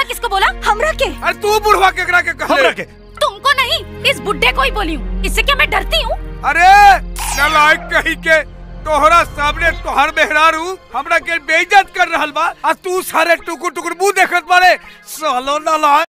किसको बोला? हमरा के। अरे तू बुढ़वा केकरा के कहले? तुमको नहीं, इस बुड्ढे को ही बोली हूँ। इससे क्या मैं डरती हूँ? अरे नालायक कहीं के, तोहरा सामने तोहर मेहरारू हमरा के बेइज्जत कर रहल बा, आ तू सारे टुकुर टुकुर मुंह देखत बारे। सालो नालायक।